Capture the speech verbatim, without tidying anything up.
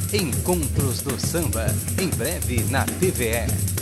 Encontros do Samba, em breve na T V E.